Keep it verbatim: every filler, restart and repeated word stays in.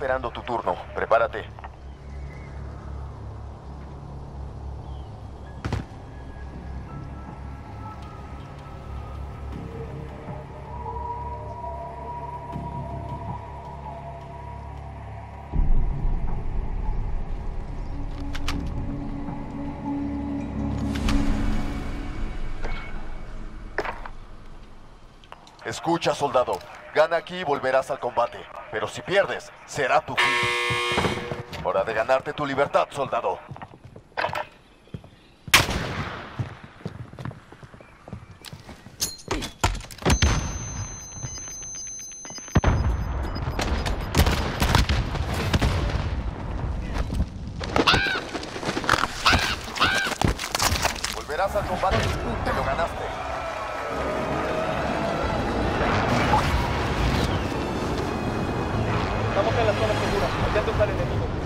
esperando tu turno. Prepárate. Escucha, soldado. Gana aquí y volverás al combate. Pero si pierdes, será tu fin. Hora de ganarte tu libertad, soldado. Volverás al combate. Te lo ganaste. Estamos en la zona segura. Atento al enemigo.